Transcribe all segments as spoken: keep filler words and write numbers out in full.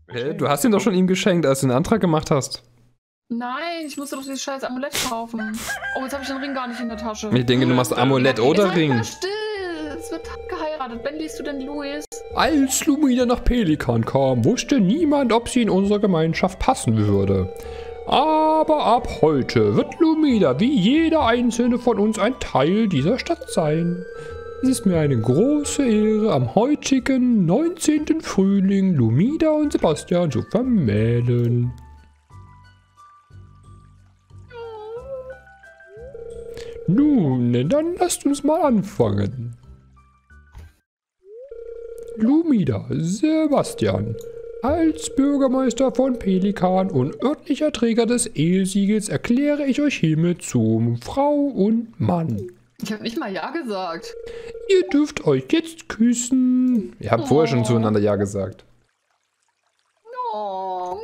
Hä? Du hast ihn doch schon ihm geschenkt, als du den Antrag gemacht hast. Nein, ich musste doch dieses scheiß Amulett kaufen. Oh, jetzt habe ich den Ring gar nicht in der Tasche. Ich denke, du machst Amulett oder Sei Ring. mal still, es wird geheiratet. Wann liest du denn Louis? Als Lumina nach Pelikan kam, wusste niemand, ob sie in unsere Gemeinschaft passen würde. Aber ab heute wird Lumina wie jeder einzelne von uns ein Teil dieser Stadt sein. Es ist mir eine große Ehre, am heutigen neunzehnten Frühling Lumina und Sebastian zu vermählen. Nun, dann lasst uns mal anfangen. Lumina, Sebastian, als Bürgermeister von Pelikan und örtlicher Träger des Ehesiegels erkläre ich euch hiermit zum Frau und Mann. Ich habe nicht mal Ja gesagt. Ihr dürft euch jetzt küssen. Ihr habt oh. vorher schon zueinander Ja gesagt. Oh.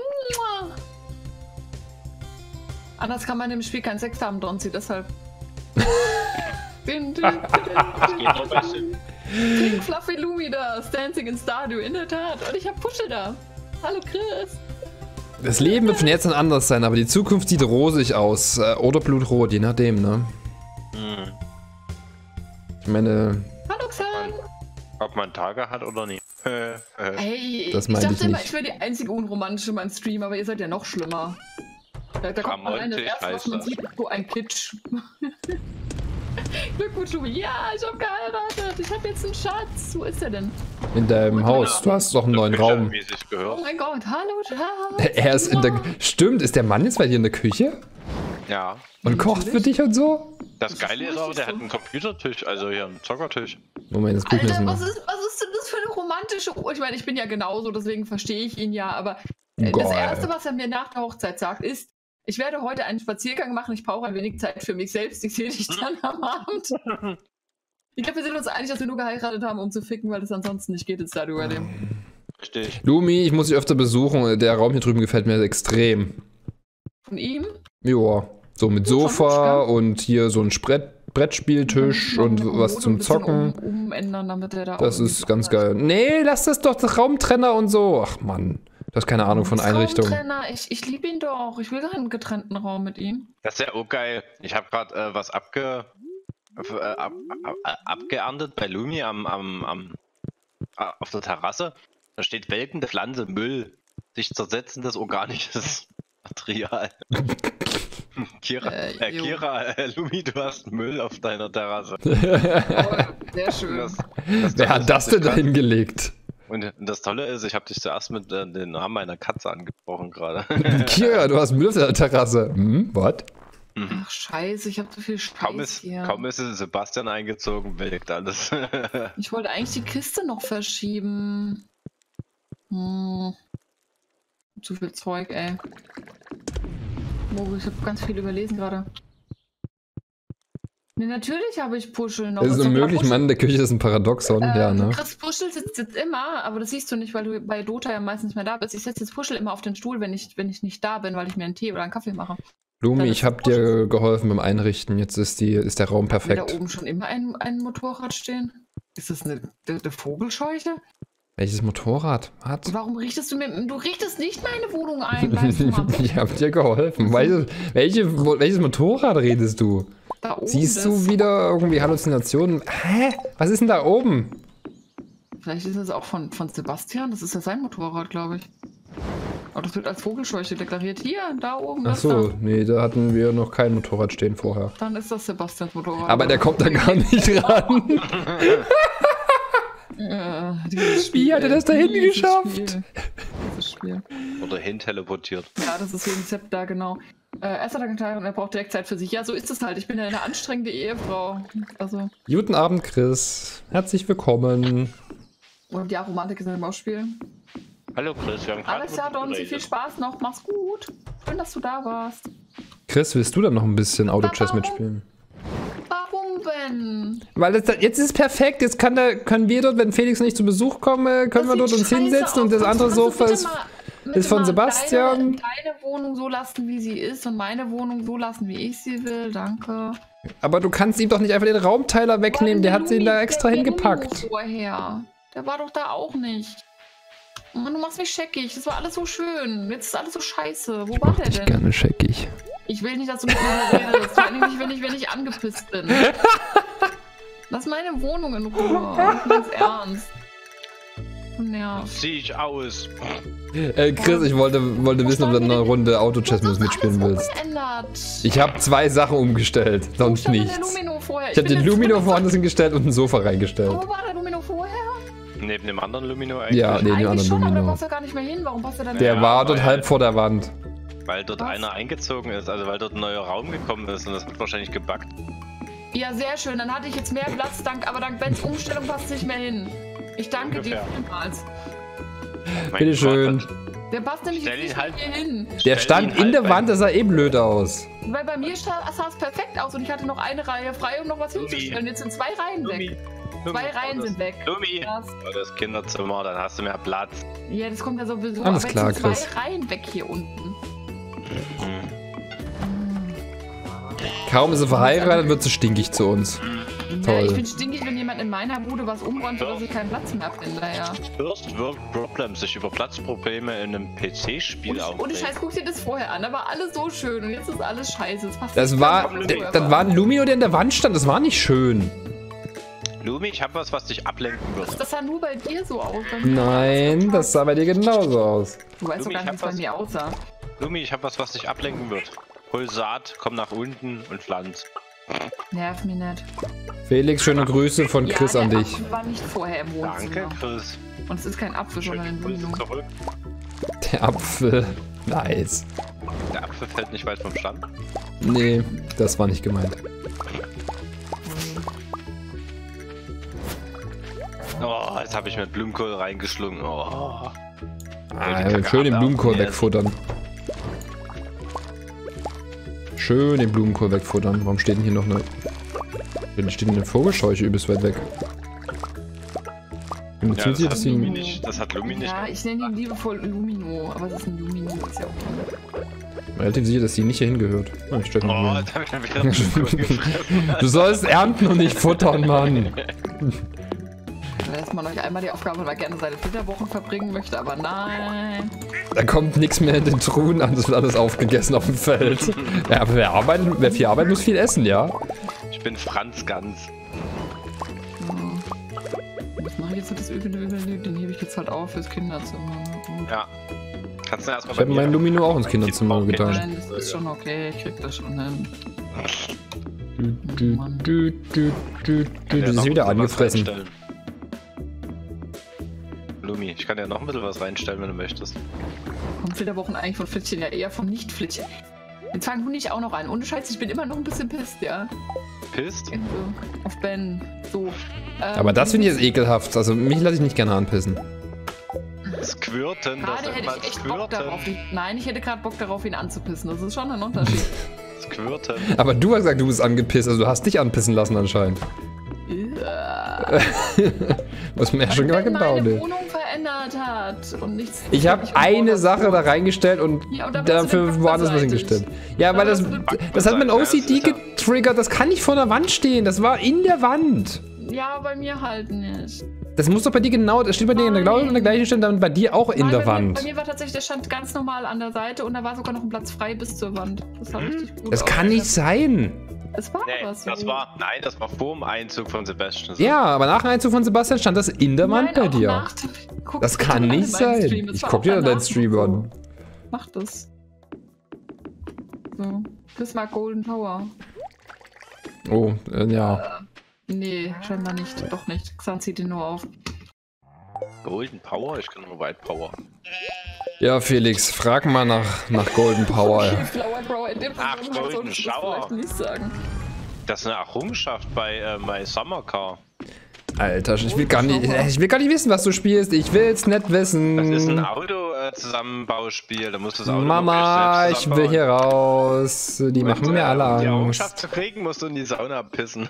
Anders kann man im Spiel keinen Sex haben, Donzi, deshalb. din, din, din, din, Das geht nur bei Sim. Pink Fluffy Lumina, Dancing in Stardew, in der Tat. Und ich hab Puschel da. Hallo Chris. Das Leben wird von jetzt an anders sein, aber die Zukunft sieht rosig aus. Äh, oder blutrot, je nachdem, ne? Hm. Ich meine... Hallo Xan. Ob man Tage hat oder nicht. Äh, äh. Hey, das ich dachte ich immer, nicht. ich wäre die einzige Unromantische in meinem Stream, aber ihr seid ja noch schlimmer. Da, da kommt man rein, das erste, was man sieht, ist so ein Kitsch. Glückwunsch, Lumi. Ja, ich hab geheiratet. Ich hab jetzt einen Schatz. Wo ist er denn? In deinem Haus. Du hast doch einen neuen Raum. Wie es sich gehört. Oh mein Gott, hallo Schatz. Er ist in der... Stimmt, ist der Mann jetzt bei dir in der Küche? Ja. Und kocht für dich und so? Das Geile ist aber, der hat einen Computertisch, also hier einen Zockertisch. Moment, das gucken wir Alter, mal. was ist, was ist denn das für eine romantische Uhr? Ich meine, ich bin ja genauso, deswegen verstehe ich ihn ja, aber äh, das Erste, was er mir nach der Hochzeit sagt, ist, ich werde heute einen Spaziergang machen, ich brauche ein wenig Zeit für mich selbst, ich sehe dich dann am Abend. Ich glaube, wir sind uns einig, dass wir nur geheiratet haben, um zu ficken, weil das ansonsten nicht geht, jetzt da über dem. Richtig. Lumi, ich muss dich öfter besuchen, der Raum hier drüben gefällt mir extrem. Von ihm? Joa, so mit Sofa und hier so ein Brett, Brettspieltisch und was zum Zocken. Um, umändern, damit der da das ist ganz geil. Nee, lass das doch, das Raumtrenner und so. Ach Mann. Du hast keine Ahnung von Einrichtungen. Ich, ich liebe ihn doch. Ich will keinen getrennten Raum mit ihm. Das ist ja auch geil. Ich habe gerade äh, was abge, äh, ab, ab, abgeerntet bei Lumi am, am, am, auf der Terrasse. Da steht welkende Pflanze, Müll, sich zersetzendes organisches Material. Kira, äh, äh, Kira äh, Lumi, du hast Müll auf deiner Terrasse. Oh, sehr schön. Das, das Wer hat das denn da hingelegt? Und das Tolle ist, ich habe dich zuerst mit äh, den Namen meiner Katze angesprochen gerade. Kira, du hast Müll auf der Terrasse. Hm, what? Ach scheiße, ich habe so viel Scheiß kaum ist, hier. Kaum ist Sebastian eingezogen, welkt alles. Ich wollte eigentlich die Kiste noch verschieben. Hm. Zu viel Zeug, ey. Oh, ich habe ganz viel überlesen gerade. Nee, natürlich habe ich Puschel noch. Das ist unmöglich, Mann, in der Küche ist ein Paradoxon, äh, ja, ne? Chris Puschel sitzt jetzt immer, aber das siehst du nicht, weil du bei Dota ja meistens nicht mehr da bist. Ich setze jetzt Puschel immer auf den Stuhl, wenn ich, wenn ich nicht da bin, weil ich mir einen Tee oder einen Kaffee mache. Lumi, ich habe dir geholfen beim Einrichten, jetzt ist, die, ist der Raum perfekt. Da oben schon immer ein, ein Motorrad stehen? Ist das eine, eine, eine Vogelscheuche? Welches Motorrad? Hat? Warum richtest du mir... Du richtest nicht meine Wohnung ein, weißt du mal. Ich hab dir geholfen. Welches, welche, welches Motorrad redest du? Da oben Siehst das. du wieder irgendwie Halluzinationen? Hä? Was ist denn da oben? Vielleicht ist es auch von, von Sebastian. Das ist ja sein Motorrad, glaube ich. Aber das wird als Vogelscheuche deklariert. Hier, da oben. Ach so, da. nee, da hatten wir noch kein Motorrad stehen vorher. Dann ist das Sebastians Motorrad. Aber der kommt da gar nicht ran. Ja, Wie hat er das da hinten geschafft? Spiel. Oder hin teleportiert. Ja, das ist wegen Sepp da, genau. Äh, erster Tag und er braucht direkt Zeit für sich. Ja, so ist es halt. Ich bin ja eine anstrengende Ehefrau. Also. Guten Abend, Chris. Herzlich willkommen. Und die Aromatik ist im Ausspiel. Hallo Chris, wir haben gerade Alles klar, Donzi, viel Spaß noch. Mach's gut. Schön, dass du da warst. Chris, willst du dann noch ein bisschen Auto-Chess mitspielen? Warum denn? Weil das, jetzt ist es perfekt. Jetzt kann da, können wir dort, wenn Felix nicht zu Besuch kommt, können das wir dort uns hinsetzen aus. Und das andere Sofa ist, ist von Sebastian. Deine, deine Wohnung so lassen, wie sie ist und meine Wohnung so lassen, wie ich sie will. Danke. Aber du kannst ihm doch nicht einfach den Raumteiler wegnehmen. Der hat sie da extra hingepackt. Vorher. Der war doch da auch nicht. Mann, du machst mich scheckig. Das war alles so schön. Jetzt ist alles so scheiße. Wo war der denn? Gerne scheckig. Ich will nicht, dass du mit mir redest. Vor allem nicht, wenn ich, wenn ich angepisst bin. Lass meine Wohnung in Ruhe. Ganz ernst. Du nervst. Zieh ich aus. Äh, Chris, ich wollte, wollte wissen, ob du eine Runde Auto-Chess mit uns mitspielen willst. Ich habe zwei Sachen umgestellt, sonst nichts. Ich habe den Lumino woanders hingestellt und ein Sofa reingestellt. Wo war der Lumino vorher? Neben dem anderen Lumino eigentlich? Ja, neben dem anderen schon, Lumino. aber da passt er gar nicht mehr hin. Warum passt er dann Der Ja, war dort weil- halb vor der Wand. Weil dort Was? einer eingezogen ist, also weil dort ein neuer Raum gekommen ist und das hat wahrscheinlich gebackt. Ja, sehr schön. Dann hatte ich jetzt mehr Platz, dank, aber dank Bens Umstellung passt es nicht mehr hin. Ich danke Ungefähr. dir vielmals. Mein Bitteschön. Gott, Der passt nämlich Stell jetzt nicht ihn halt- mehr hier hin. Der Stell stand ihn in halt der bei- Wand, das sah eh blöd aus. Weil bei mir sah es perfekt aus und ich hatte noch eine Reihe frei, um noch was Lumi. hinzustellen. Jetzt sind zwei Reihen Lumi. weg. Lumi, Zwei Reihen das- sind weg. Lumi, Das, oh, das Kinderzimmer, dann hast du mehr Platz. ja, das kommt ja sowieso. Alles aber klar, jetzt sind Chris. zwei Reihen weg hier unten. Hm. Kaum ist sie verheiratet, wird sie stinkig zu uns. Ja, ich Toll. bin stinkig, wenn jemand in meiner Bude was umräumt, sodass ich keinen Platz mehr finde. Ja. First World Problems, sich über Platzprobleme in einem P C-Spiel Und ohne Scheiß, guck dir das vorher an. Da war alles so schön und jetzt ist alles scheiße. Das, passt Das nicht war, zusammen, d- wo er das war ein Lumino, der in der Wand stand. Das war nicht schön. Lumi, ich hab was, was dich ablenken wird. Das sah nur bei dir so aus. Bei mir Nein, war das sah bei dir genauso aus. Du weißt doch Lumi, gar ich nicht, wie hab es bei was- mir aussah. Lumi, ich hab was, was dich ablenken wird. Hol Saat, komm nach unten und pflanz. Nerv mich nicht. Felix, schöne Grüße von Chris ja, an der dich. Apfel war nicht vorher im Wohnzimmer. Danke, Chris. Und es ist kein Apfel, sondern Schöne ein Grüße Lumino. zurück. Der Apfel. Nice. Der Apfel fällt nicht weit vom Stamm. Nee, das war nicht gemeint. Oh, jetzt habe ich mit Blumenkohl reingeschlungen. Oh. Ah, schön den Blumenkohl wegfuttern. Schön den Blumenkohl wegfuttern. Warum steht denn hier noch eine... Hier steht eine Vogelscheuche übelst weit weg. Ja, Notiert das, sich, hat dass Lumi sie... nicht, das hat Lumi nicht. Ja, ich nenne ihn liebevoll Lumino, aber es ist ein Lumino, ist ja okay. Relativ sicher, dass sie nicht hier hingehört. Ah, ich stell Oh, mal jetzt habe ich mir wieder Blumenkohl gefressen. Du sollst ernten und nicht futtern, Mann. Dass man euch einmal die Aufgabe mal gerne seine Flitterwochen verbringen möchte, aber nein. Da kommt nichts mehr in den Truhen an, das wird alles aufgegessen auf dem Feld. Ja, aber wer, arbeitet, wer viel arbeitet, muss viel essen, ja? Ich bin Franz Gans. Hm. Was mache ich jetzt mit das Übel, Übel, Übel? Den hebe ich jetzt halt auf fürs Kinderzimmer. Ne? Gut. Ja. Kannst du erstmal Ich habe meinen Lumino auch ins Kinderzimmer getan. Nein, das ist schon okay, ich krieg das schon hin. Du, du, du, du, du, du. Das ist wieder angefressen. Lumi, ich kann ja noch ein bisschen was reinstellen, wenn du möchtest. Kommt Flitterwochen eigentlich von Flittchen, ja eher vom Nicht-Flittchen. Jetzt fangen du nicht auch noch an. Ohne Scheiß, ich bin immer noch ein bisschen pisst, ja. Pisst? So, auf Ben. So. Ähm, Aber das finde ich jetzt ekelhaft. Also mich lasse ich nicht gerne anpissen. Squirten, das Gerade nennt hätte man ich echt Bock darauf. Squirten. Nein, ich hätte gerade Bock darauf, ihn anzupissen. Das ist schon ein Unterschied. Squirten. Aber du hast gesagt, du bist angepisst. Also du hast dich anpissen lassen anscheinend. Ja. Was mir ja schon Wenn genau meine ne? Wohnung verändert hat und nichts. Ich habe eine Sache da reingestellt und Ja, und da bist du dafür dann woanders was backbeinseitig. hingestellt. Ja, weil Da das, bist du dann das hat mein O C D backbeinseitig. Ja, das ist getriggert. Das kann nicht vor der Wand stehen. Das war in der Wand. Ja, bei mir halt nicht. Das muss doch bei dir genau, das steht bei dir Nein. genau an der gleichen Stelle, dann bei dir auch in Nein, der bei Mir, Wand. bei mir war tatsächlich, der stand ganz normal an der Seite und da war sogar noch ein Platz frei bis zur Wand. Das sah richtig gut Das aus. kann nicht sein. Es war Nee, aber so. das war, nein, das war vor dem Einzug von Sebastian. so. Ja, aber nach dem Einzug von Sebastian stand das in der Wand Nein, bei auch dir. nach dem- Guck Das dir kann mal nicht meinen sein. Stream. Das Ich war guck auch dir deinen danach Stream so. an. Mach das. So. Prisma Golden Power. Oh, äh, ja. Nee, scheinbar nicht. Doch nicht. Xan zieht ihn nur auf. Golden Power? Ich kann nur White Power. Ja, Felix, frag mal nach, nach Golden Power. Okay, Flower Grower, in dem Ach, Fall Golden solltest du das Shower. vielleicht nicht sagen. Das ist eine Errungenschaft bei äh, My Summer Car. Alter, ich will, gar nicht, ich will gar nicht wissen, was du spielst. Ich will's nicht wissen. Das ist ein Auto-Zusammenbauspiel. Da musst du das Auto Mama, wirklich ich selbst will hier zusammenbauen. raus. Die machen Und, mir äh, alle Um die Angst. Errungenschaft zu kriegen, musst du in die Sauna pissen.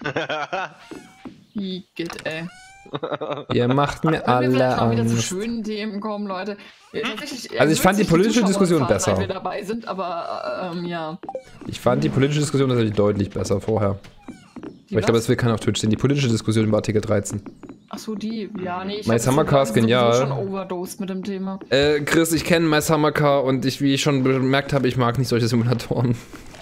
Igitt, ey. Ihr macht mir Können wir alle vielleicht mal wieder zu Angst. schönen Themen kommen, Leute. Ja, tatsächlich, Also ich fand die politische Zuschauer Diskussion fahren, besser. Weil wir dabei sind, aber ähm, ja. Ich fand die politische Diskussion tatsächlich deutlich besser vorher. Die Aber ich glaube, was? das will keiner auf Twitch sehen. Die politische Diskussion über Artikel dreizehn. Ach so, die. Ja, nee. Ich My hab Summer das Car ist genial. schon overdosed mit dem Thema. Äh, Chris, ich kenne My Summer Car und ich, wie ich schon bemerkt habe, ich mag nicht solche Simulatoren.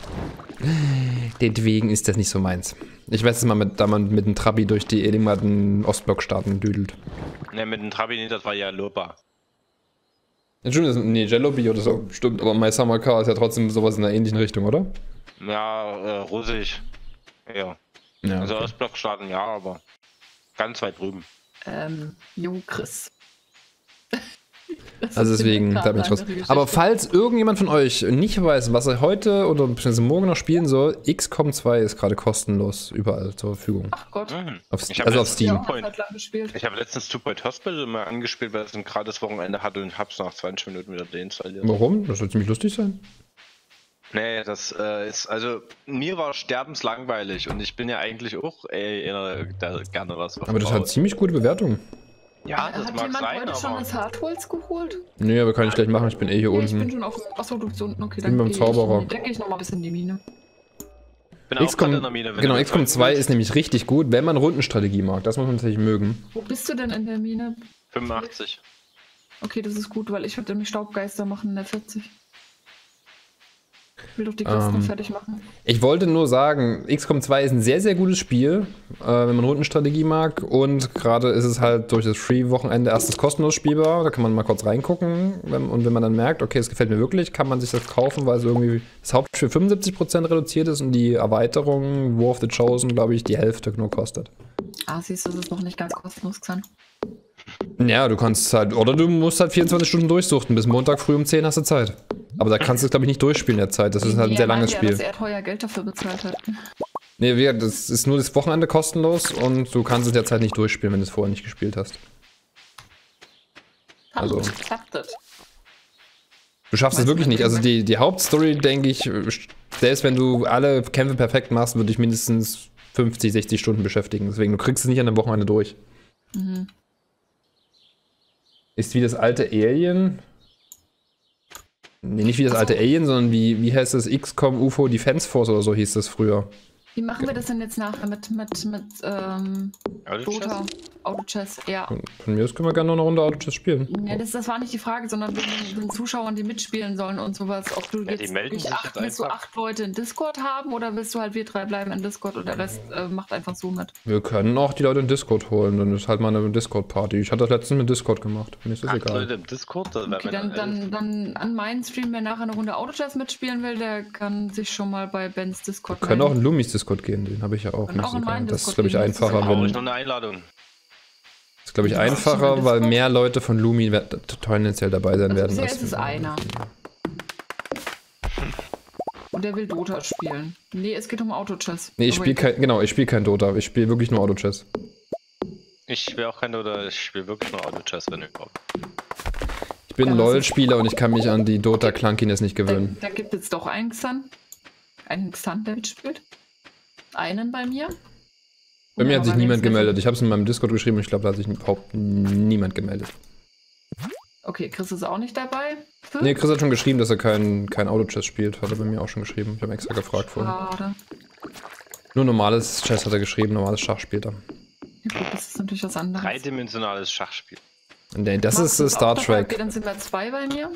Deswegen ist das nicht so meins. Ich weiß es mal, mit, da man mit einem Trabi durch die ehemaligen Ostblock-Staaten düdelt. Ne, mit dem Trabi, das war ja Lopa. Entschuldigung, nee, Jalopy oder so, stimmt, aber My Summer Car ist ja trotzdem sowas in einer ähnlichen Richtung, oder? Ja, äh, russisch. Ja. Ja. Also Okay. Ostblockstaaten ja, aber ganz weit drüben. Ähm, jo, Chris. Das Also ist deswegen, eine da bin ich raus. andere Geschichte. Aber falls irgendjemand von euch nicht weiß, was er heute oder beziehungsweise morgen noch spielen soll, X COM zwei ist gerade kostenlos überall zur Verfügung. Ach Gott. Mhm. Auf, Ich hab also auf letztens- Steam. Ja, auch eine Zeit lang gespielt. Ich habe letztens Two Point Hospital mal angespielt, weil es ein gratis Wochenende hatte und hab's nach zwanzig Minuten wieder deinstalliert. Warum? Das soll ziemlich lustig sein. Nee, das äh, ist, also mir war sterbenslangweilig und ich bin ja eigentlich auch ey, einer, der gerne was Aber das baut. hat ziemlich gute Bewertungen. Ja, das Hat mag jemand sein, heute schon aber... das Hartholz geholt? Nee, aber kann ich gleich machen, ich bin eh hier Ja, ich bin unten. schon auf. Achso, du bist unten. Okay, Bin dann beim gehe Zauberer. ich, dann gehe ich noch mal ein bisschen in die Mine. bin auch X COM, gerade in der Mine, wenn genau, du X COM das zwei willst. ist nämlich richtig gut, wenn man Rundenstrategie mag. Das muss man tatsächlich mögen. Wo bist du denn in der Mine? fünfundachtzig. Okay, das ist gut, weil ich würde nämlich Staubgeister machen in der vierzig. Ich will doch die Kisten Ähm, fertig machen. Ich wollte nur sagen, X COM zwei ist ein sehr, sehr gutes Spiel, äh, wenn man Rundenstrategie mag. Und gerade ist es halt durch das Free-Wochenende erstes kostenlos spielbar. Da kann man mal kurz reingucken. Wenn, und wenn man dann merkt, okay, es gefällt mir wirklich, kann man sich das kaufen, weil es irgendwie das Hauptspiel fünfundsiebzig Prozent reduziert ist und die Erweiterung War of the Chosen, glaube ich, die Hälfte nur kostet. Ah, siehst du, das ist noch nicht ganz kostenlos gewesen. Ja, du kannst halt, oder du musst halt vierundzwanzig Stunden durchsuchten. Bis Montag früh um zehn hast du Zeit. Aber da kannst du es, glaube ich, nicht durchspielen in der Zeit. Das ist halt ein sehr langes Ja, Spiel. dass er teuer Geld dafür bezahlt hat. Nee, wie gesagt, das ist nur das Wochenende kostenlos und du kannst es derzeit nicht durchspielen, wenn du es vorher nicht gespielt hast. Also- Also. Klappt das. Du schaffst es Weißt du, wirklich wenn nicht. du Also mit- die, die Hauptstory, denke ich, selbst wenn du alle Kämpfe perfekt machst, würde ich mindestens fünfzig, sechzig Stunden beschäftigen. Deswegen, du kriegst es nicht an einem Wochenende durch. Mhm. Ist wie das alte Alien. Nee, nicht wie das alte Alien, sondern wie, wie heißt das? X COM U F O Defense Force oder so hieß das früher. Wie machen wir das denn jetzt nachher mit, mit, mit ähm, Dota? Auto-Chess, ja. Von, von mir aus können wir gerne noch eine Runde Autochess spielen. Ja, das, das war nicht die Frage, sondern den, den Zuschauern, die mitspielen sollen und sowas. Ob du Ja, die jetzt melden wirklich sich acht, jetzt willst du einfach. acht Leute in Discord haben oder willst du halt wir drei bleiben in Discord und der Rest äh, macht einfach so mit? Wir können auch die Leute in Discord holen, dann ist halt mal eine Discord-Party. Ich hatte das letztens mit Discord gemacht. Mir ist das Acht egal. Leute im Discord, das wäre Okay, mir dann, dann dann, dann an meinen Stream, wer nachher eine Runde Autochess mitspielen will, der kann sich schon mal bei Bens Discord Wir können auch melden. in Lumis Discord gehen, den habe ich ja auch. Können Mir auch ist in egal. meinen Das ist, Discord glaube ich, gehen, das ist einfacher, brauche ich wenn. noch eine Einladung. Das ist, glaube ich, Ja, einfacher, hast du mal weil Discord? mehr Leute von Lumi we- tendenziell dabei sein Also werden. bisher als- ist es einer. Und der will Dota spielen. Nee, es geht um Autochess. Nee, ich Aber spiele egal. kein, genau, ich spiele kein Dota. Ich spiele wirklich nur Autochess. Ich spiele auch keine oder ich spiele wirklich nur Auto-Chess, wenn überhaupt. Ich bin Ja, das LOL-Spieler und ich kann mich an die Dota-Clunkiness nicht Da, gewöhnen. da gibt es doch einen Xan. Einen Xan, der mitspielt. Einen bei mir. Bei mir Ja, hat sich aber niemand wenn's gemeldet. Ich habe es in meinem Discord geschrieben und ich glaube, da hat sich überhaupt niemand gemeldet. Okay, Chris ist auch nicht dabei. Hm? Nee, Chris hat schon geschrieben, dass er kein, kein Autochess spielt. Hat er bei mir auch schon geschrieben. Ich habe extra gefragt vorhin. Schade. Nur normales Chess hat er geschrieben, normales Schach spielt er. Ja, gut, das ist natürlich was anderes. Dreidimensionales Schachspiel. Nee, das Machst ist du äh, es Star auch dabei? Okay, Trek. dann sind wir zwei bei mir.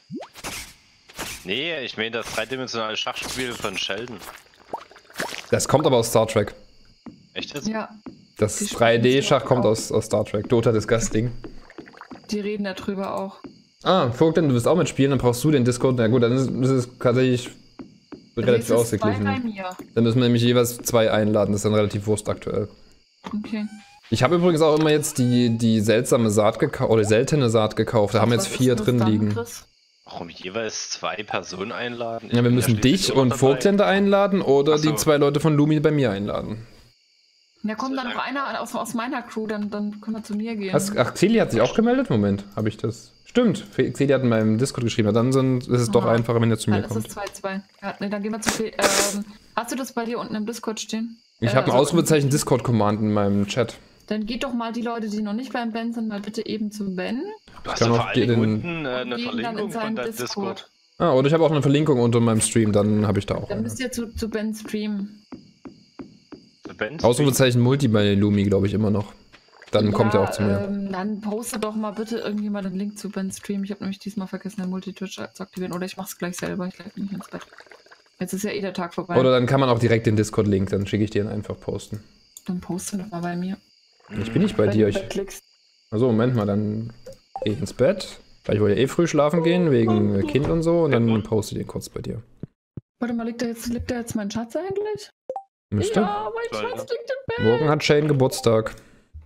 Nee, ich meine das dreidimensionale Schachspiel von Sheldon. Das kommt aber aus Star Trek. Echt jetzt? Ja, Das Die spielen drei D-Schach das kommt auch. aus, aus Star Trek. Dota Disgusting. die reden darüber auch. Ah, Vogtland, du willst auch mitspielen, dann brauchst du den Discord. Na gut, dann ist, ist es tatsächlich relativ Also es ist zwei bei ausgeglichen. mir. Dann müssen wir nämlich jeweils zwei einladen, das ist dann relativ Wurst aktuell. Okay. Ich habe übrigens auch immer jetzt die, die seltsame Saat gekauft, oder seltene Saat gekauft. Da haben Was jetzt ist vier das drin dann, liegen. Chris? Warum jeweils zwei Personen einladen? Ich Ja, wir bin müssen schließlich dich auch und dabei. Vogtländer einladen oder Ach so. die zwei Leute von Lumi bei mir einladen. Da kommt So dann noch lang- einer aus, aus meiner Crew, dann, dann können wir zu mir gehen. Hast, ach, Xeli hat sich auch gemeldet? Moment, habe ich das? Stimmt, Xeli hat in meinem Discord geschrieben. Na, dann sind, ist es doch Aha. einfacher, wenn er zu Ja, mir das kommt. ist zwei zwei. Ja, nee, dann gehen wir zu Fe ähm, hast du das bei dir unten im Discord stehen? Ich Äh, habe ein also- Ausrufezeichen Discord-Command in meinem Chat. Dann geht doch mal die Leute, die noch nicht beim Ben sind, mal bitte eben zum Ben. Du hast kann doch auch vor allen Dingen den- unten äh, eine gehen dann in Verlinkung von seinen deinem Discord. Discord. Ah, oder ich habe auch eine Verlinkung unter meinem Stream, dann habe ich da auch Dann eine. müsst ihr zu, zu Ben streamen. Du Benz. Ausrufezeichen Multi bei Lumi, glaube ich, immer noch. Dann Ja, kommt er auch zu mir. Ähm, dann poste doch mal bitte irgendjemand den Link zu Ben's Stream. Ich habe nämlich diesmal vergessen, den Multitwitch zu aktivieren. Oder ich mach's gleich selber. Ich lege mich ins Bett. Jetzt ist ja eh der Tag vorbei. Oder dann kann man auch direkt den Discord-Link, dann schicke ich dir ihn einfach posten. Dann poste doch mal bei mir. Ich bin nicht bei Wenn dir. du Ich, klickst. also Moment mal, dann gehe ich ins Bett. Weil ich wollte ja eh früh schlafen gehen, wegen äh, Kind und so. Und dann poste ich den kurz bei dir. Warte mal, liegt da jetzt, liegt da jetzt mein Schatz eigentlich? Müsste. Ja, mein Soll, Schatz ja. liegt im Bett. Morgen hat Shane Geburtstag.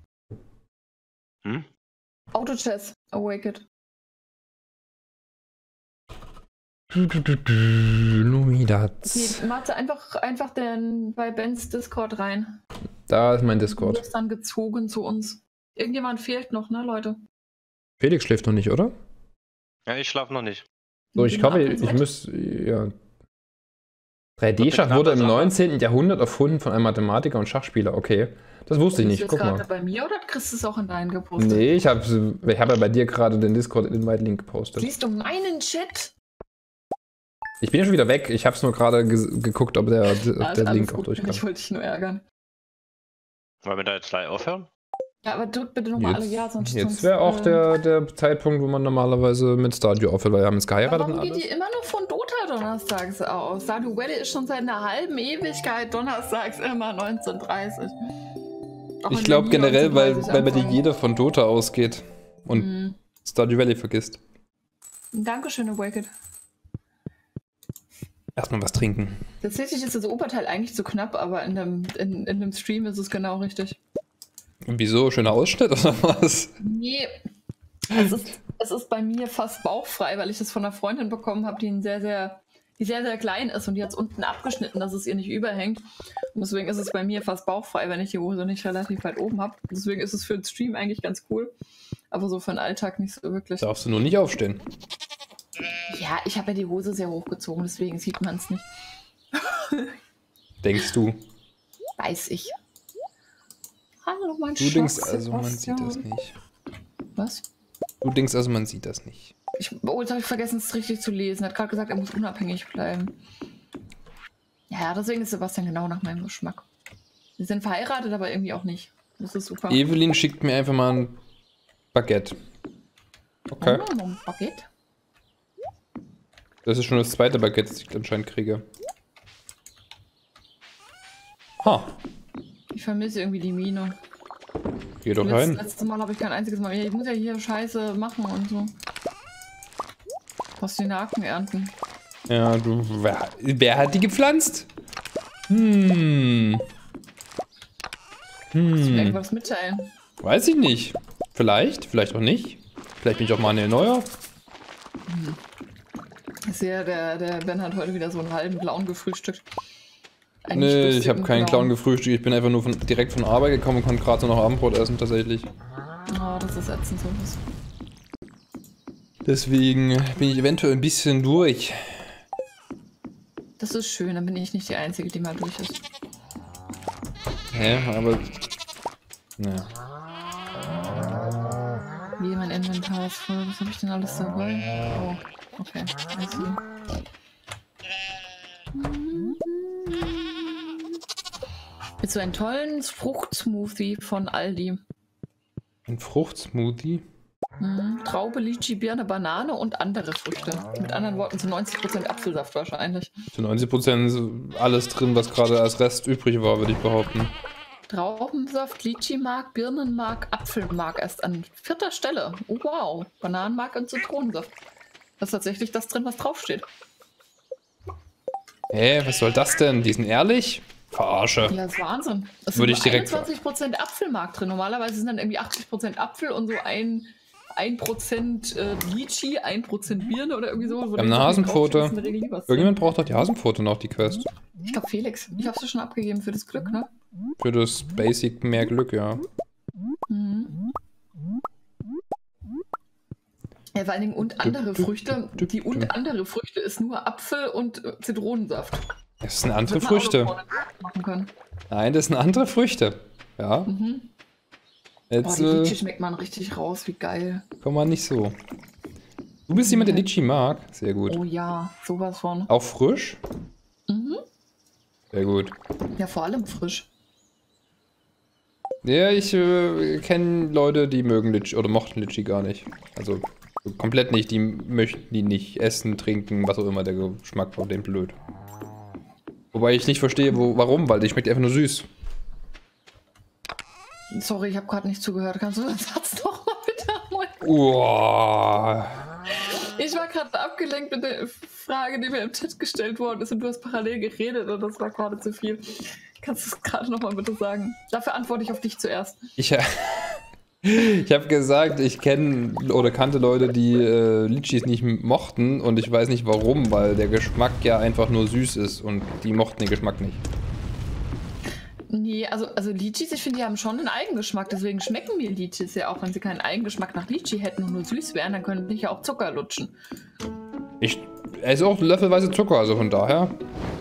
Hm? Auto-Chess. Awaked. Du, du, du, du, Lumidatz. Okay, Matze, einfach, einfach den, bei Bens Discord rein. Da ist mein Du Discord. wirst dann gezogen zu uns. Irgendjemand fehlt noch, ne, Leute? Felix schläft noch nicht, oder? Ja, ich schlafe noch nicht. So, ich Gehen glaube, wir ab ins ich Bett? müsste, ja. drei D-Schach Wird eine wurde im knappe Sache. neunzehnten Jahrhundert erfunden von einem Mathematiker und Schachspieler. Okay, das wusste ich Bist du nicht. jetzt Guck gerade mal. bei mir oder kriegst du es auch in deinen gepostet? Nee, ich habe ich hab ja bei dir gerade den Discord-Invite-Link gepostet. Siehst du meinen Chat? Ich bin ja schon wieder weg. Ich habe es nur gerade ge geguckt, ob der, ob Ah, der ist Link alles auch gut. durchkam. Ich wollte dich nur ärgern. Wollen wir da jetzt gleich aufhören? Ja, aber drück bitte nochmal alle Jetzt, Ja, sonst. jetzt sonst, wäre auch äh, der, der Zeitpunkt, wo man normalerweise mit Stadio aufhört, weil wir haben jetzt geheiratet Warum und geht alles. die immer nur von Dota donnerstags aus? Stardew Valley ist schon seit einer halben Ewigkeit donnerstags immer neunzehn Uhr dreißig. Auch Ich wenn glaube wir nie generell, weil, neunzehn Uhr dreißig weil bei dir anfangen. jeder von Dota ausgeht und Mhm. Stardew Valley vergisst. Dankeschön, Awaked. Erstmal was trinken. Tatsächlich ist das Oberteil eigentlich zu knapp, aber in dem, in, in dem Stream ist es genau richtig. Und wieso? Schöner Ausschnitt oder was? Nee, es ist, es ist bei mir fast bauchfrei, weil ich das von einer Freundin bekommen habe, die ein sehr, sehr, die sehr, sehr klein ist und die hat es unten abgeschnitten, dass es ihr nicht überhängt. Und deswegen ist es bei mir fast bauchfrei, wenn ich die Hose nicht relativ weit oben habe. Deswegen ist es für den Stream eigentlich ganz cool, aber so für den Alltag nicht so wirklich. Darfst du nur nicht aufstehen. Ja, ich habe ja die Hose sehr hochgezogen, deswegen sieht man es nicht. Denkst du? Weiß ich. Hallo, mein Du denkst Schatz, also, man sieht das Sebastian. nicht. Was? Du denkst also, man sieht das nicht. Ich, oh, jetzt habe ich vergessen, es richtig zu lesen. Er hat gerade gesagt, er muss unabhängig bleiben. Ja, deswegen ist Sebastian genau nach meinem Geschmack. Wir sind verheiratet, aber irgendwie auch nicht. Das ist super. Evelyn schickt mir einfach mal ein Baguette. Okay. Oh, noch ein Baguette. Das ist schon das zweite Baguette, das ich anscheinend kriege. Ha, Ich vermisse irgendwie die Mine. geh doch Letz, rein. letztes Mal habe ich kein einziges Mal. Ich muss ja hier Scheiße machen und so. Pastinaken ernten. Ja, du. Wer, wer hat die gepflanzt? Hm. Kannst du mir Hm. irgendwas mitteilen? Weiß ich nicht. Vielleicht, vielleicht auch nicht. Vielleicht bin ich auch Manuel Neuer. Ich sehe, der, der Ben hat heute wieder so einen halben Clown gefrühstückt. Einen Nee, lustigen ich habe keinen Clown gefrühstückt. Ich bin einfach nur von, direkt von Arbeit gekommen und konnte gerade so noch Abendbrot essen, tatsächlich. Oh, das ist ätzend sowas. Deswegen bin ich eventuell ein bisschen durch. Das ist schön, dann bin ich nicht die Einzige, die mal durch ist. Hä, aber. Naja. Wie mein Inventar ist voll. Was habe ich denn alles dabei? Oh, okay. Also. Mit so einem tollen Fruchtsmoothie von Aldi. Ein Fruchtsmoothie. Mhm. Traube, Litchi, Birne, Banane und andere Früchte. Mit anderen Worten zu neunzig Prozent Apfelsaft wahrscheinlich. Zu neunzig Prozent alles drin, was gerade als Rest übrig war, würde ich behaupten. Traubensaft, Litchi-Mark, Birnenmark, Apfelmark erst an vierter Stelle. Oh, wow. Bananenmark und Zitronensaft. Das ist tatsächlich das drin, was draufsteht. Hä, was soll das denn? Die sind ehrlich? Verarsche. Ja, das ist Wahnsinn. Es Würde sind ich nur direkt einundzwanzig Prozent Apfelmark drin. Normalerweise sind dann irgendwie achtzig Prozent Apfel und so ein, ein Prozent äh, Litchi, ein Prozent Birne oder irgendwie so. Wir haben eine Hasenpfote. Irgendjemand braucht doch die Hasenpfote noch, die Quest. Ich glaube Felix. Ich habe sie schon abgegeben für das Glück, ne? Für das Basic mehr Glück, ja. Mhm. Ja, vor allen Dingen und andere Früchte. Die und andere Früchte ist nur Apfel und äh, Zitronensaft. Das sind andere Hätte man auch Früchte. noch vorne machen können. Nein, das sind andere Früchte. Ja. Mhm. Oh, Jetzt die Litchi äh, schmeckt man richtig raus, wie geil. komm mal nicht so. Du bist jemand, der Litchi mag. Sehr gut. Oh ja, sowas von. Auch frisch? Mhm. Sehr gut. Ja, vor allem frisch. Ja, ich äh, kenne Leute, die mögen Litchi oder mochten Litchi gar nicht. Also komplett nicht, die möchten die nicht essen, trinken, was auch immer, der Geschmack von dem blöd. Wobei ich nicht verstehe, wo, warum, weil die schmeckt einfach nur süß. Sorry, ich habe gerade nicht zugehört. Kannst du den Satz noch mal wiederholen? Uah. Ich war gerade abgelenkt mit der Frage, die mir im Chat gestellt worden ist und du hast parallel geredet und das war gerade zu viel. Kannst du es gerade nochmal bitte sagen? Dafür antworte ich auf dich zuerst. Ich, ich habe gesagt, ich kenne oder kannte Leute, die äh, Litchis nicht mochten und ich weiß nicht warum, weil der Geschmack ja einfach nur süß ist und die mochten den Geschmack nicht. Nee, also, also Litchis, ich finde, die haben schon einen Eigengeschmack, deswegen schmecken mir Litchis ja auch. Wenn sie keinen Eigengeschmack nach Litchi hätten und nur süß wären, dann könnten ich ja auch Zucker lutschen. Ich esse auch löffelweise Zucker, also von daher.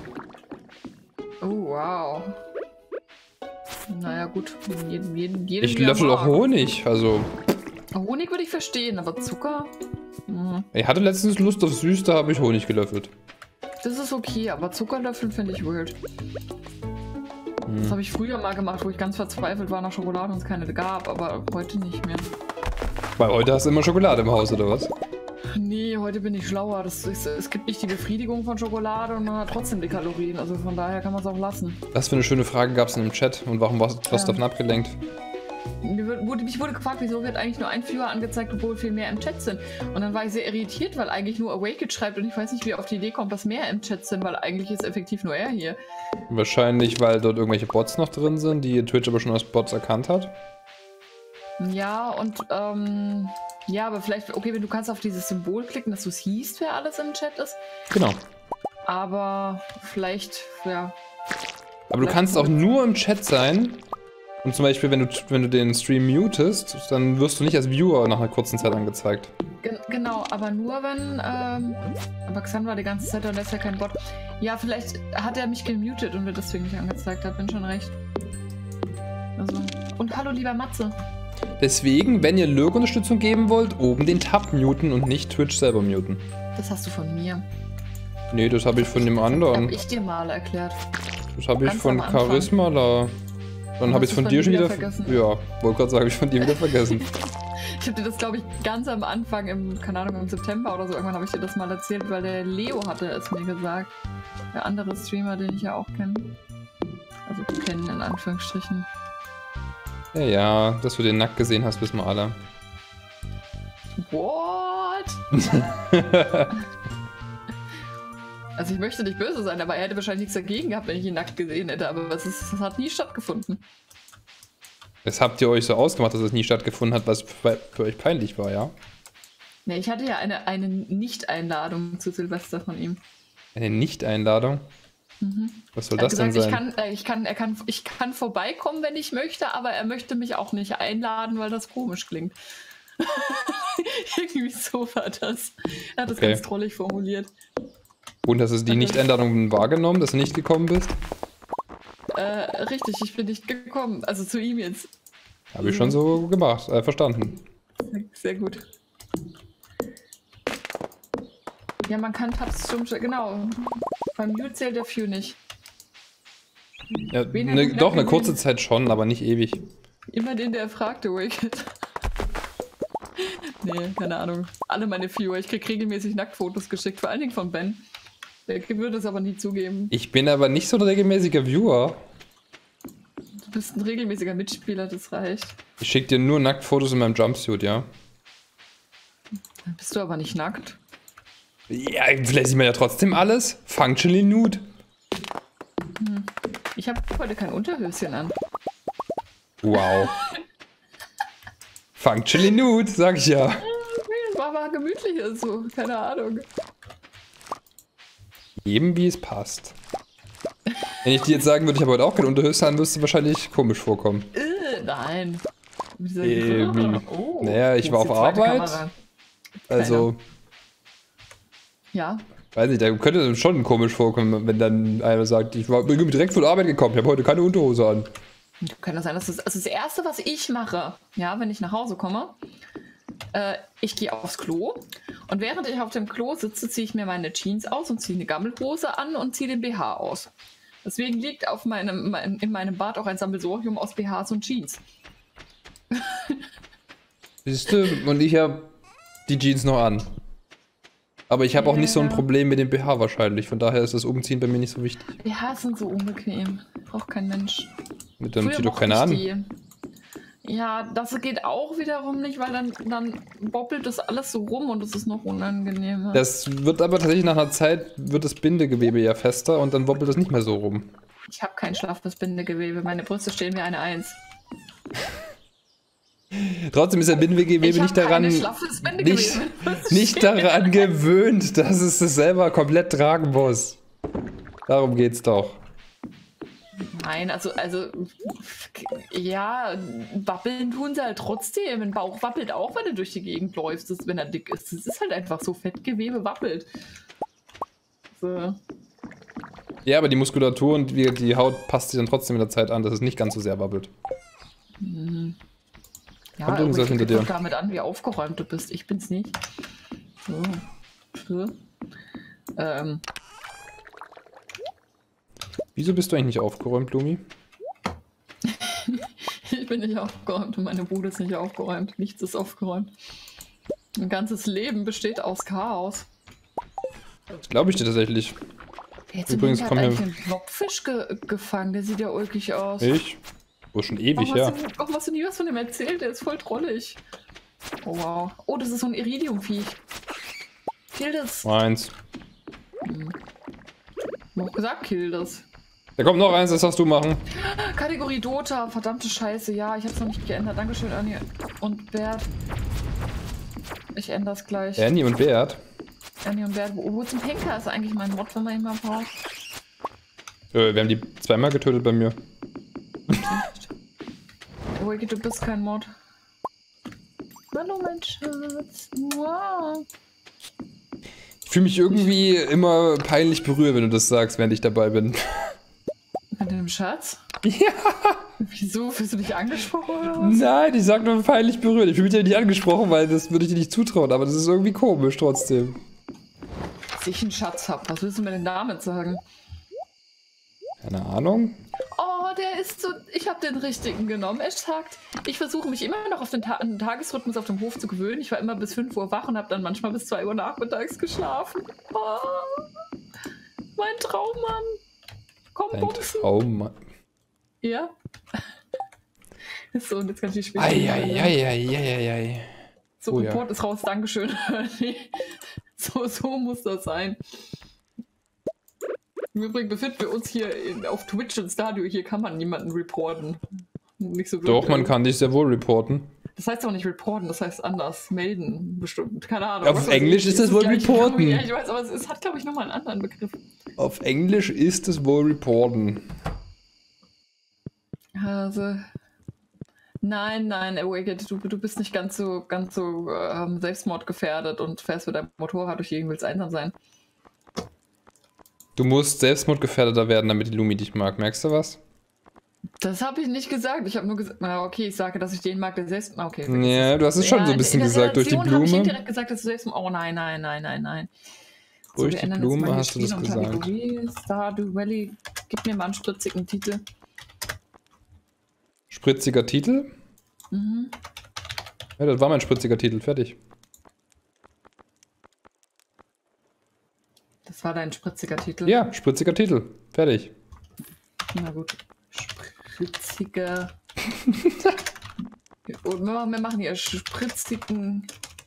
Oh, wow. Naja, gut. Jeden, jeden, jeden Ich löffel auch Honig, also. Honig würde ich verstehen, aber Zucker? Hm. Ich hatte letztens Lust auf süß, da habe ich Honig gelöffelt. Das ist okay, aber Zuckerlöffeln finde ich weird. Hm. Das habe ich früher mal gemacht, wo ich ganz verzweifelt war nach Schokolade und es keine gab, aber heute nicht mehr. Weil heute hast du immer Schokolade im Haus, oder was? Nee, heute bin ich schlauer. Das ist, es gibt nicht die Befriedigung von Schokolade und man hat trotzdem die Kalorien. Also von daher kann man es auch lassen. Was für eine schöne Frage gab es in dem Chat und warum warst du ähm, davon abgelenkt? Mir wurde, mich wurde gefragt, wieso wird eigentlich nur ein Viewer angezeigt, obwohl viel mehr im Chat sind. Und dann war ich sehr irritiert, weil eigentlich nur Awaked schreibt und ich weiß nicht, wie er auf die Idee kommt, dass mehr im Chat sind, weil eigentlich ist effektiv nur er hier. Wahrscheinlich, weil dort irgendwelche Bots noch drin sind, die Twitch aber schon als Bots erkannt hat. Ja, und ähm, ja, aber vielleicht, okay, wenn du kannst auf dieses Symbol klicken, dass du siehst, wer alles im Chat ist. Genau. Aber vielleicht, ja. Aber du kannst auch nur im Chat sein. Und zum Beispiel, wenn du, wenn du den Stream mutest, dann wirst du nicht als Viewer nach einer kurzen Zeit angezeigt. Gen genau, aber nur wenn, ähm, aber Xan war die ganze Zeit, und ist ja kein Bot. Ja, vielleicht hat er mich gemutet und wird deswegen nicht angezeigt, hat, bin schon recht. Also, und hallo lieber Matze. Deswegen, wenn ihr Lurk-Unterstützung geben wollt, oben den Tab muten und nicht Twitch selber muten. Das hast du von mir. Nee, das habe ich von dem anderen. Das hab ich dir mal erklärt. Das habe ich von Charisma da. Dann habe ich es von dir schon wieder vergessen. Ja, wollte gerade sagen, habe ich von dir wieder vergessen. Ich habe dir das, glaube ich, ganz am Anfang, im, keine Ahnung, im September oder so, irgendwann habe ich dir das mal erzählt, weil der Leo hatte es mir gesagt. Der andere Streamer, den ich ja auch kenne. Also kennen in Anführungsstrichen. Ja, ja, dass du den nackt gesehen hast, wissen wir alle. What? Also ich möchte nicht böse sein, aber er hätte wahrscheinlich nichts dagegen gehabt, wenn ich ihn nackt gesehen hätte, aber es, ist, es hat nie stattgefunden. Das habt ihr euch so ausgemacht, dass es nie stattgefunden hat, was für euch peinlich war, ja? Ne, ich hatte ja eine, eine Nicht-Einladung zu Silvester von ihm. Eine Nicht-Einladung? Mhm. Was soll das gesagt, denn sein? Ich kann, äh, ich, kann, er kann, ich kann vorbeikommen, wenn ich möchte, aber er möchte mich auch nicht einladen, weil das komisch klingt. Irgendwie so war das. Er hat das okay. Ganz trollig formuliert. Und hast du die Nicht-Einladung wahrgenommen, dass du nicht gekommen bist? Äh, richtig, ich bin nicht gekommen. Also zu ihm jetzt. Habe ich schon so gemacht, äh, verstanden. Sehr gut. Ja, man kann Tabs stumm stellen. Genau. Beim Mute zählt der Few nicht. Ja, ne, doch, eine kurze Zeit schon, aber nicht ewig. Immer den, der fragte, Wicked. Nee, keine Ahnung. Alle meine Viewer. Ich krieg regelmäßig Nacktfotos geschickt, vor allen Dingen von Ben. Der würde es aber nie zugeben. Ich bin aber nicht so ein regelmäßiger Viewer. Du bist ein regelmäßiger Mitspieler, das reicht. Ich schicke dir nur Nacktfotos in meinem Jumpsuit, ja? Dann bist du aber nicht nackt. Ja, vielleicht sieht man ja trotzdem alles. Functionally nude. Hm. Ich habe heute kein Unterhöschen an. Wow. Functionally nude, sag ich ja. War aber gemütlich ist so, keine Ahnung. Eben wie es passt. Wenn ich dir jetzt sagen würde, ich habe heute auch kein Unterhöschen an, wirst du wahrscheinlich komisch vorkommen. Äh, nein. Ähm, oh, naja, ich war auf Arbeit. Kamera. Also. Ja. Weiß nicht, da könnte es schon komisch vorkommen, wenn dann einer sagt, ich war, bin direkt von der Arbeit gekommen, ich habe heute keine Unterhose an. Kann das sein, dass das, also das Erste, was ich mache, ja, wenn ich nach Hause komme, äh, ich gehe aufs Klo und während ich auf dem Klo sitze, ziehe ich mir meine Jeans aus und ziehe eine Gammelhose an und ziehe den B H aus. Deswegen liegt auf meinem, mein, in meinem Bad auch ein Sammelsurium aus B Hs und Jeans. Siehst du? Und ich habe die Jeans noch an. Aber ich habe auch nicht so ein Problem mit dem B H wahrscheinlich. Von daher ist das Umziehen bei mir nicht so wichtig. B Hs sind so unbequem. Braucht kein Mensch. Mit dann Früher zieht doch mochte keiner ich an. die. Ja, das geht auch wiederum nicht, weil dann, dann bobbelt das alles so rum und es ist noch unangenehmer. Das wird aber tatsächlich nach einer Zeit, wird das Bindegewebe ja fester und dann wobbelt das nicht mehr so rum. Ich habe kein schlaffes Bindegewebe. Meine Brüste stehen wie eine Eins. Trotzdem ist der Bindegewebe Ich hab nicht daran, keine schlaffes Bindegewebe. nicht, Was nicht steht daran denn? gewöhnt, dass es das selber komplett tragen muss. Darum geht's doch. Nein, also, also, ja, wappeln tun sie halt trotzdem. Ein Bauch wappelt auch, wenn du durch die Gegend läufst, das, wenn er dick ist. Das ist halt einfach so, Fettgewebe wappelt. So. Ja, aber die Muskulatur und die, die Haut passt sich dann trotzdem mit der Zeit an, dass es nicht ganz so sehr wabbelt. Mhm. Ja, Kommt aber irgendwas ich hinter gebe dir? doch damit an, wie aufgeräumt du bist. Ich bin's nicht. So. So. Ähm. Wieso bist du eigentlich nicht aufgeräumt, Lumi? Ich bin nicht aufgeräumt und meine Bude ist nicht aufgeräumt. Nichts ist aufgeräumt. Mein ganzes Leben besteht aus Chaos. Das glaube ich dir tatsächlich. Jetzt Übrigens, hat komm eigentlich hier- einen Blobfisch ge gefangen. Der sieht ja ulkig aus. Ich? Oh, schon ewig, Warum ja. hast, du, warum hast du nie was von dem erzählt? Der ist voll trollig. Oh wow. Oh, das ist so ein Iridiumviech. Kill das. Meins. Ich hab auch gesagt, kill das. Da kommt noch eins, das darfst du machen. Kategorie Dota, verdammte Scheiße. Ja, ich hab's noch nicht geändert. Dankeschön, Anni und Bert. Ich ändere es gleich. Annie und Bert. Anni und Bert. Wo, wo zum Henker ist eigentlich mein Mod, wenn man ihn mal braucht? Äh, wir haben die zweimal getötet bei mir. Wiki, du bist kein Mod. Hallo, mein Schatz. Wow. Ich fühle mich irgendwie immer peinlich berührt, wenn du das sagst, während ich dabei bin. Mit dem Schatz? Ja. Wieso? Fühlst du dich angesprochen oder was? Nein, ich sag nur peinlich berührt. Ich fühle mich ja nicht angesprochen, weil das würde ich dir nicht zutrauen, aber das ist irgendwie komisch trotzdem. Dass ich einen Schatz hab. Was willst du mir denn damit sagen? Keine Ahnung. Oh, der ist so. Ich habe den richtigen genommen. Er sagt, ich versuche mich immer noch auf den, Ta an den Tagesrhythmus auf dem Hof zu gewöhnen. Ich war immer bis fünf Uhr wach und habe dann manchmal bis zwei Uhr nachmittags geschlafen. Oh, mein Traummann. Komm, Ein bumsen. Traum. Ja. So, und jetzt kann ich die Spiele. Eieieiei. So, Oh ja. Report ist raus. Dankeschön. Nee. So, so muss das sein. Im Übrigen befinden wir uns hier in, auf Twitch und Stadio. Hier kann man niemanden reporten. Nicht so Doch, man wirklich. kann dich sehr wohl reporten. Das heißt auch nicht reporten, das heißt anders. Melden, bestimmt. Keine Ahnung. Auf Was weiß Englisch ich. ist das wohl gleich- reporten. Ja, ich weiß, aber es, es hat, glaube ich, nochmal einen anderen Begriff. Auf Englisch ist es wohl reporten. Also. Nein, nein, Awaked, du, du bist nicht ganz so, ganz so ähm, selbstmordgefährdet und fährst mit deinem Motorrad durch die Gegend, willst einsam sein. Du musst selbstmordgefährdeter werden, damit die Lumi dich mag. Merkst du was? Das habe ich nicht gesagt. Ich habe nur gesagt, na okay, ich sage, dass ich den mag, der selbst. Okay. Ja, du hast es schon so ein bisschen gesagt, durch die Habe ich Blume. direkt gesagt, dass du selbst. Oh nein, nein, nein, nein, nein. Durch wir die ändern jetzt Blume mal hier hast du das Spiel und gesagt. Kategorie. Stardew Valley, gib mir mal einen spritzigen Titel. Spritziger Titel? Mhm. Ja, das war mein spritziger Titel. Fertig. Das war dein spritziger Titel. Ja, spritziger Titel. Fertig. Na gut. Spritziger. Und wir machen, wir machen hier spritzigen.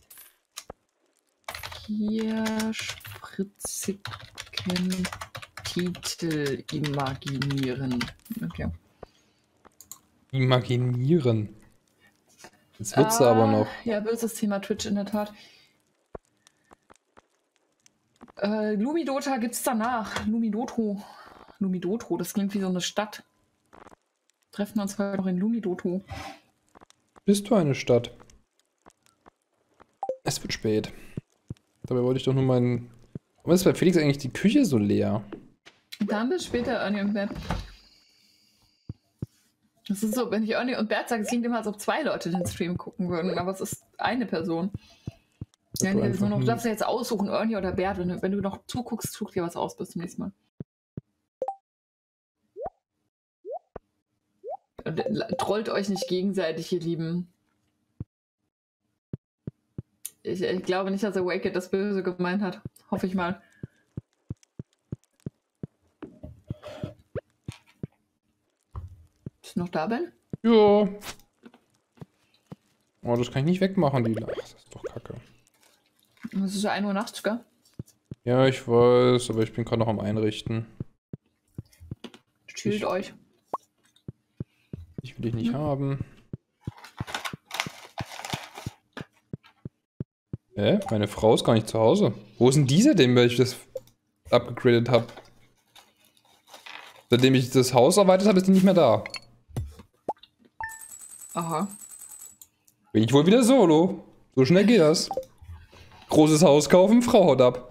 Hier spritzigen Titel imaginieren. Okay. Imaginieren. Jetzt wird's Ah, aber noch. Ja, böses Thema Twitch in der Tat. Äh, Lumidota gibt's danach. Lumidoto. Lumidoto, das klingt wie so eine Stadt. Treffen wir uns heute noch in Lumidoto. Bist du eine Stadt? Es wird spät. Dabei wollte ich doch nur meinen... Warum ist bei Felix eigentlich die Küche so leer? Dann bis später, Ernie und Bert. Das ist so, wenn ich Ernie und Bert sage, es klingt immer, als ob zwei Leute den Stream gucken würden, aber es ist eine Person. Ja, nee, einfach nur noch, du nie- darfst ja jetzt aussuchen, Ernie oder Bert. Wenn du, wenn du noch zuguckst, such dir was aus. Bis zum nächsten Mal. Und, äh, Trollt euch nicht gegenseitig, ihr Lieben. Ich, ich glaube nicht, dass er Wake It das Böse gemeint hat. Hoffe ich mal. Bist du noch da, Ben? Ja. Oh, das kann ich nicht wegmachen, die Ach, das ist doch kacke. Es ist ja ein Uhr nachts, gell? Ja, ich weiß, aber ich bin gerade noch am Einrichten. Chillt euch. Ich will dich nicht hm. haben. Hä? Meine Frau ist gar nicht zu Hause. Wo ist denn dieser denn, weil ich das abgegradet habe? Seitdem ich das Haus erweitert habe, ist die nicht mehr da. Aha. Bin ich wohl wieder solo. So schnell geht das. Großes Haus kaufen, Frau haut ab.